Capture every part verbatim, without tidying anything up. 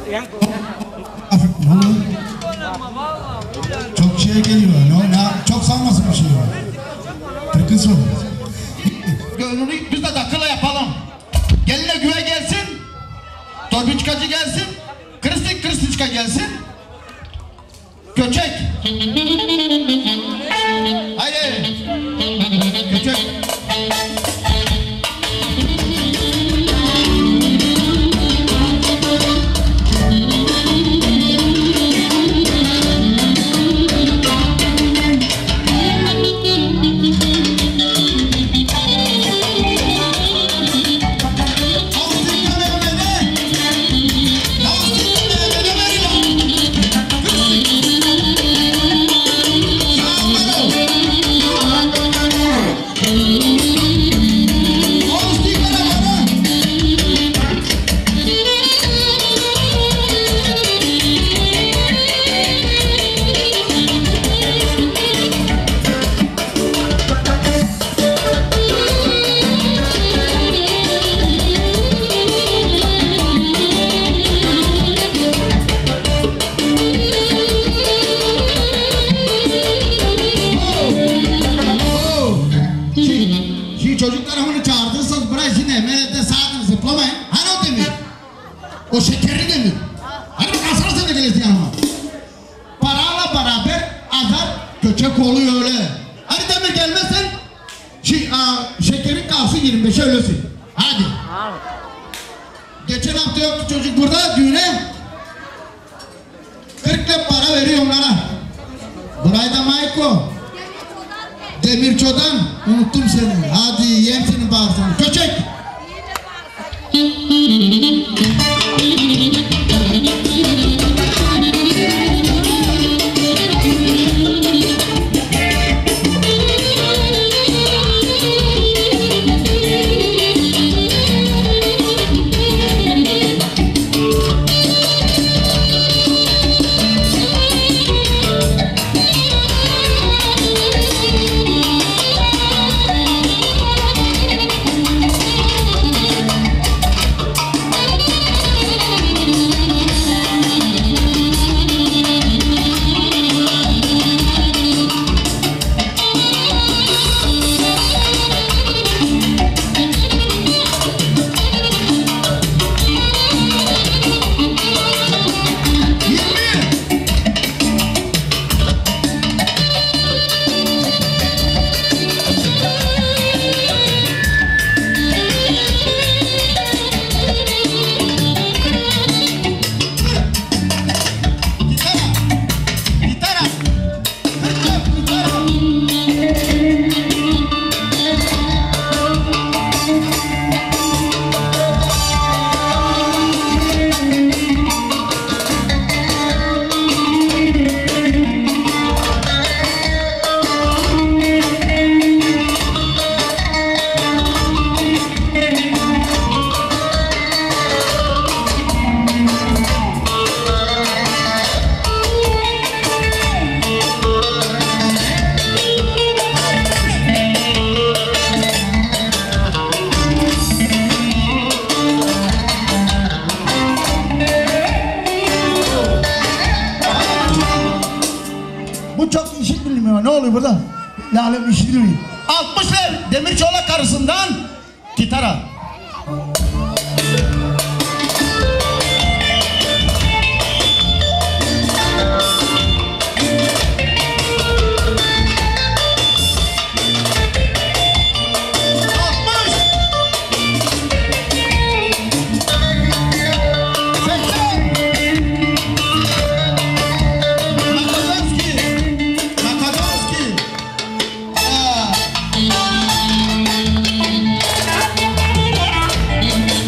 Çok şey geliyor. Ne, ne, çok sanmasın bir şey var. Kırkız olur. Gönlünü biz de dakika yapalım. Geline güve gelsin. Torbiçkacı gelsin. Kristik Kristiçka gelsin. Göçek. Hayır. Göçek. O şekerli demir. Hadi bak asana sen de gelirsin yanıma. Parayla beraber azar göçek oluyor öyle. Hadi demir gelmezsen şey, a, şekerin kalsın yirmi beşe öylesin. Hadi. Geçen hafta yoktu çocuk burada düğüne. kırk lira para veriyor onlara. Burayı da Mayko. Demir çodan. Unuttum seni. Hadi yem seni bağırsana. Göçek. Burada Lale işitmiyor. altmışlar Demirçoğlu karısından gitara. Yeah.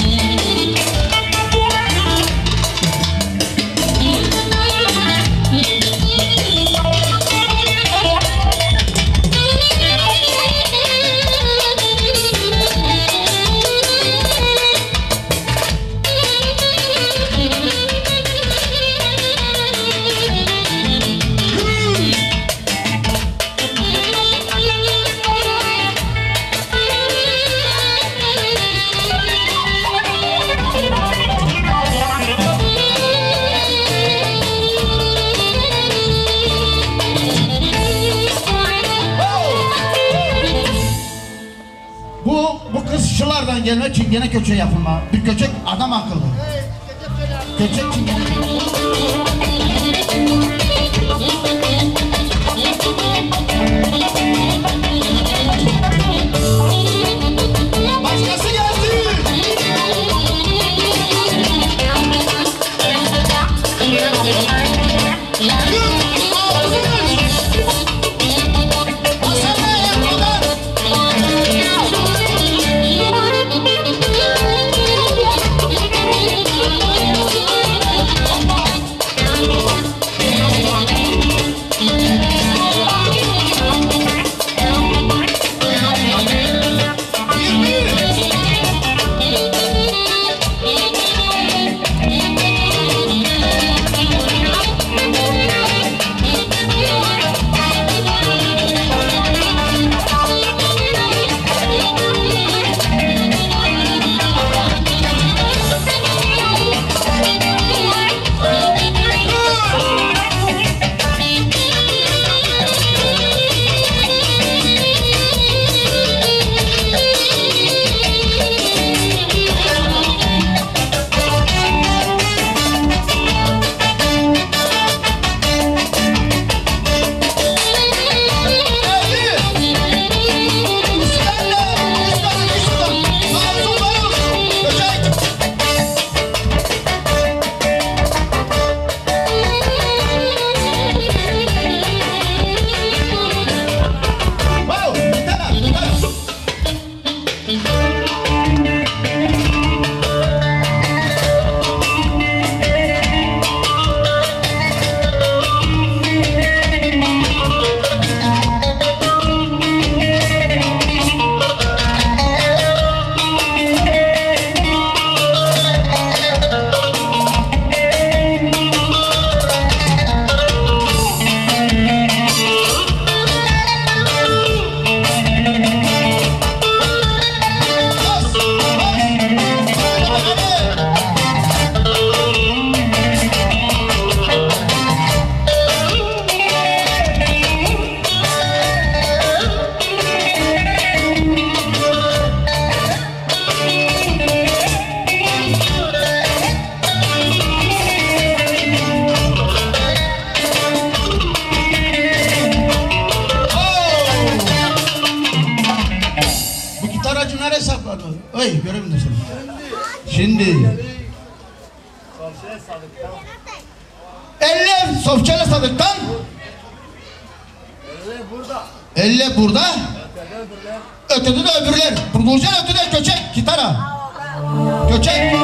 Ramazan gelme çingene köçe yapılma. Bir köçek adam akıllı. Köçek çingene başkası geldi. Oy göremiyorum seni. Şimdi elle Sofçalı Sadık'tan elle burada ötede de öbürler Burgulcan ötede köçek kitara köçek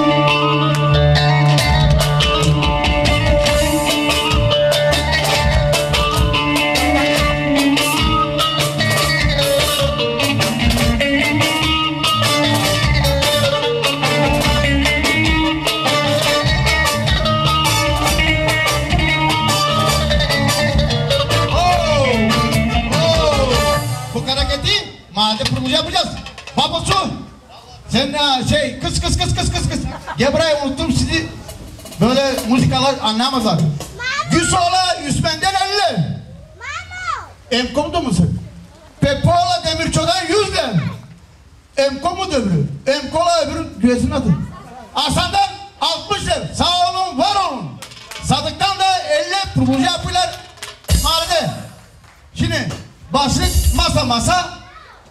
madem proje yapacağız. Babası sen şey kıs kıs kıs kıs kıs kıs. Gel buraya unuttum sizi. Böyle müzikalar anlamazlar. Güsola Yüzmen'den elli. Emkom'da mısın? Pepola Demirço'dan yüzle. Emkom'u dövülü. Emkola öbürü güvesin adı. Asan'dan altmışlar. Sağ olun var olun. Sadık'tan da elli proje yapıyorlar. Mahallede. Şimdi başlık masa masa.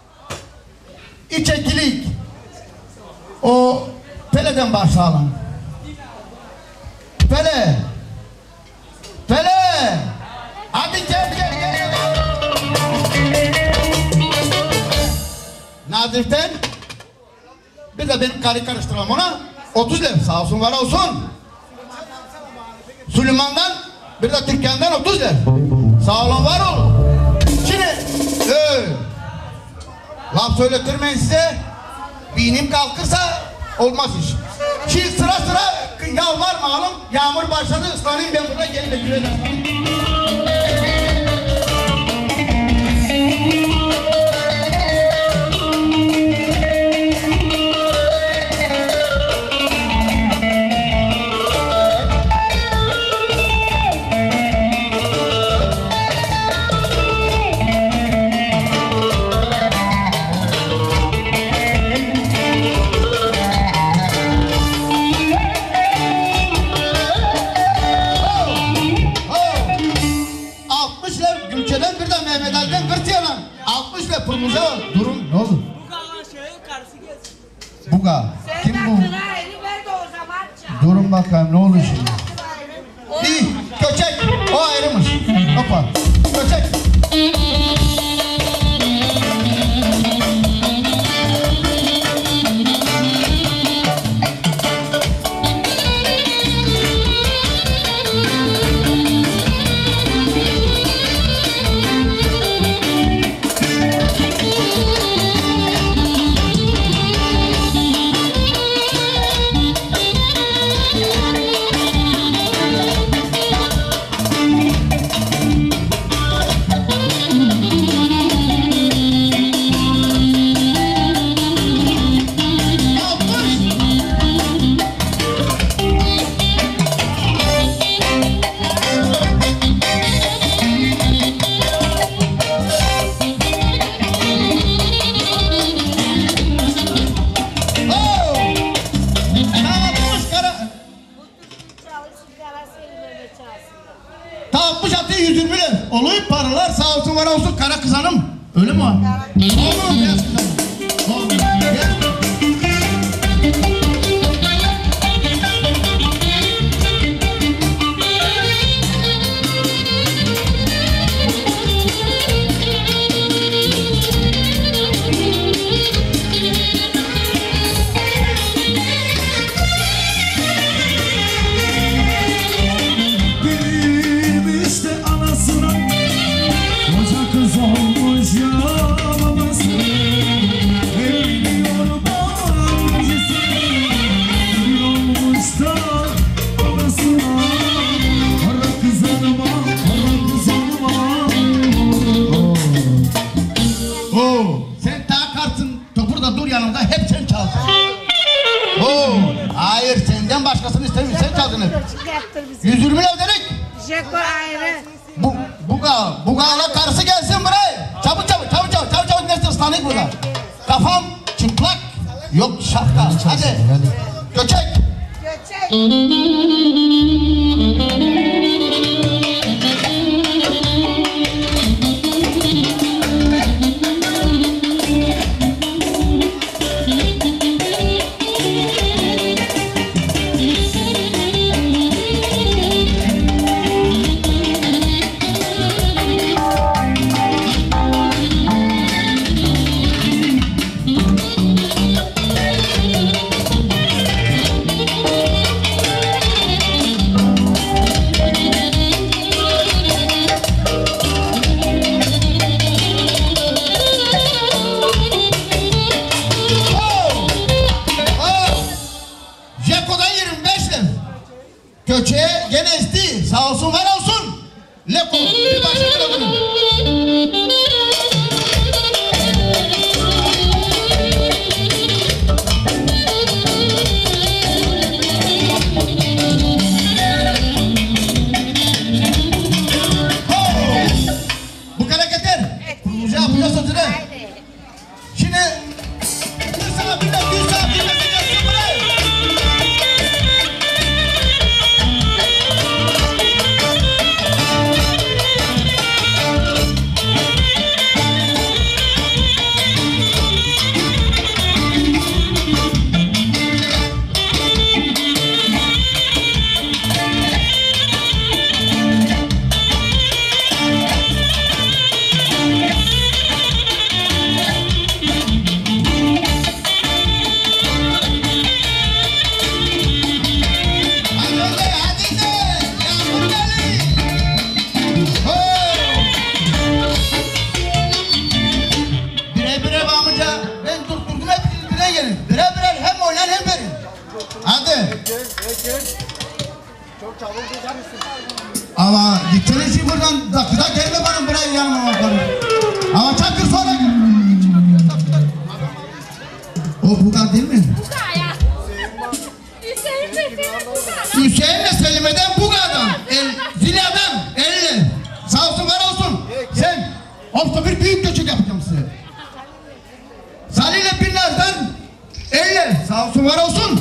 İçekilik. O Pele'den başlayalım. Pele. Pele. Hadi gel gel gel. Nazif'ten bir de benim karı karıştıralım ona. otuz lira sağ olsun var olsun. Süleyman'dan bir de Türkiye'den otuz lira. Sağ olun var olun. Şimdi ee, laf söyletirmeyin size. Binim kalkırsa olmaz iş. Şimdi sıra sıra yalvarmayalım. Yağmur başladı ıslanayım ben burada gelin de gülerim. durumuza bak. Durum ne oldu? Bu kalan şeyin karısı gelsin. Buga. Sen Kim de bu? kınayını ver de o zaman çal. Durun bakalım ne oluyor şimdi? O İyi. Köçek. O ayrımış. Hoppa. Köçek. Tapmış atı yüz yirmi lira. Oluyor paralar sağ olsun var olsun kara kız hanım. Öyle mi? Olur mu beyaz kız hanım? Olur. Gel. İşte anasına koca kız olmuş ya babası. Evleniyor bacısı, bir olmuş da babasına. Kara kız hanıma, kara kız hanıma. Oo, sen daha kartın burada dur yanımda hep sen çaldın. Oo, hayır senden başkasını istemiyorum sen çaldın hep. Yaptır bizi. yüz yirmi lira dedik. Jeko ayrı. Bu, buga, bugala karısı gelsin buraya. Çabuk çabuk çabuk çabuk çabuk çabuk neresi ıslanık burada. Kafam çıplak. Yok şapka. Hadi. Göçek. Göçek. Göçeğe gene isti. Sağ olsun var olsun. Leko bir başka bunun. Bu kadar yeter. Proje yapıyor sözüne. Şimdi bir saat bir de bir saat bir de gelsin buraya. Ama gittiğiniz buradan dakika gelme bana buraya yanıma bakalım. Ama çakır sonra gel. O Buga değil mi? Buga ya. Hüseyin Hüseyin Buga. Hüseyin'le Selime'den Buga'dan. El, Zilya'dan. Elle. Sağ olsun var olsun. Sen hafta bir büyük göçük yapacağım size. Salih'le Binnaz'dan elle. Sağ olsun var olsun.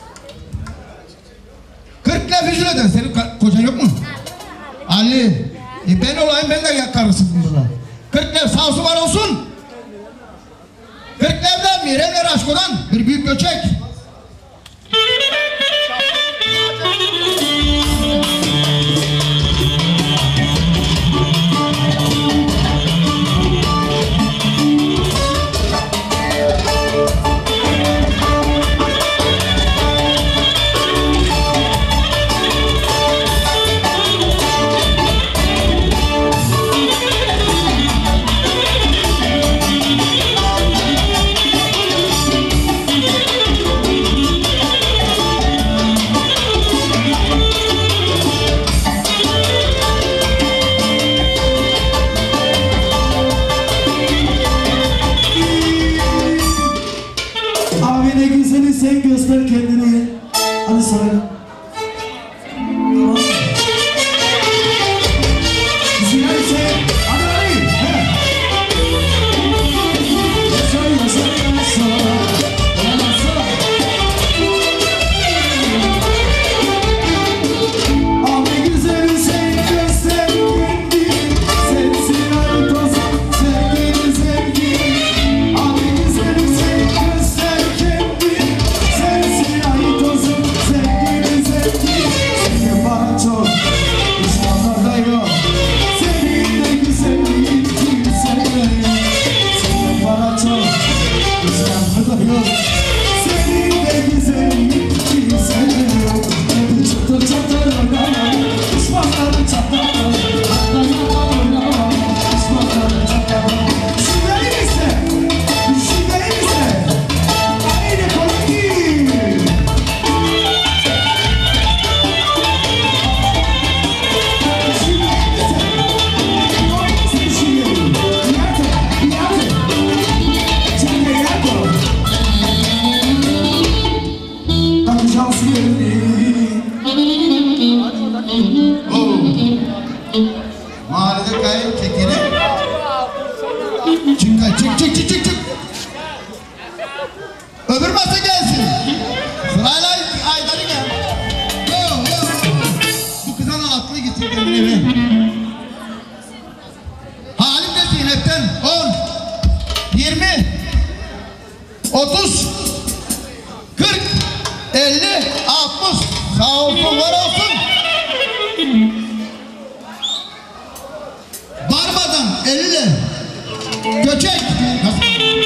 Kırk lira füzüleden senin kocan yok mu? Ali. E ben olayım, ben de ya karısıyım burada. Kırklev sağ olsun var olsun. Kırklev'den Mirevler Aşko'dan bir büyük göçek. Abi ne güzeli sen göster kendini. Hadi söyle. Güzel sen. Hadi hadi. He. Yaşa yaşa yaşa. Yaşa. Abi güzeli sen göster kendini. Sensin ay tozum sevgili sevgili. Abi güzeli sen göster kendini. Sensin ay tozum sevgili sevgili. Senin bana çok düşmanlarda yok. Senin de güzelliğin kimsede yok. Senin bana çok düşmanlarda yok. Senin de güzelliğin kimsede yok. Çatır çatır oynama, düşmanları çatır. Hatta yalan oynama, düşmanları çatır. Şimdi ise, şimdi ise, haydi koyayım. Oo. Mahallede kayıp kekeri. Çık kay, çık çık çık çık çık. Öbür masa gelsin. Sırayla Aydar'ı gel. Yo, yo. Bu kızan atlı gitsin kendine eve. Halim de Zeynep'ten on, yirmi, otuz, kırk, elli, altmış. Sağ olsun, var olsun. Barbadan elli. Göçek. Nasıl?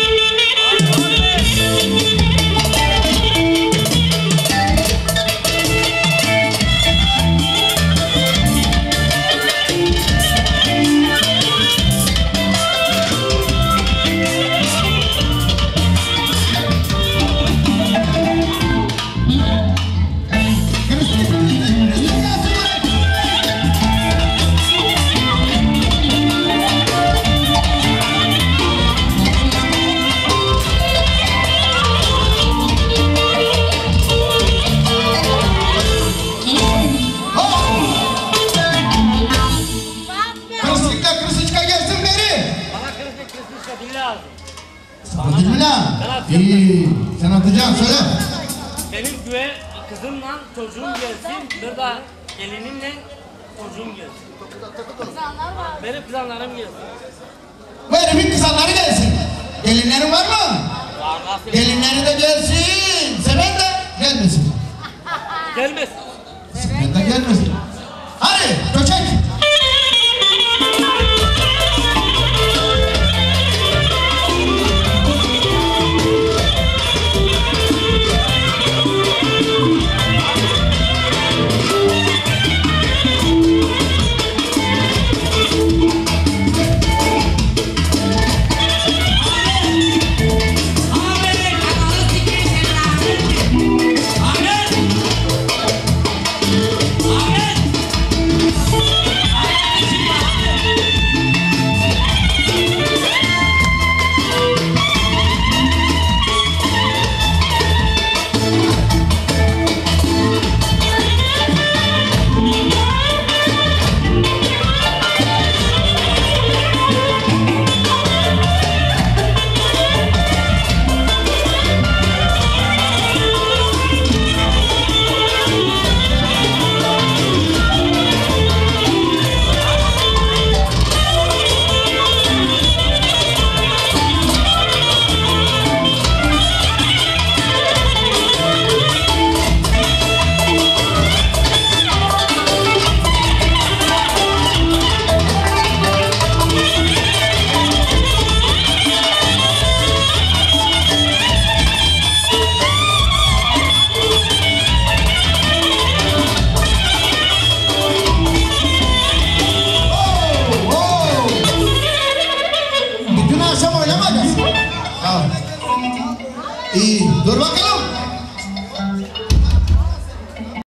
Kırsıkla kırsıçka gelsin beri. Bana kırıklık kırıklık dili lazım. Sana değil mi lan? İyi. Sen atacaksın söyle. Benim güve kızımla çocuğum gelsin. Bir de gelinimle çocuğum gelsin. Benim kızanlarım gelsin. Bu herifin kızanları gelsin. Gelinlerin var mı? Var nasıl? Gelinleri de gelsin. Seven de gelmesin. Gelmez. Seven de gelmesin.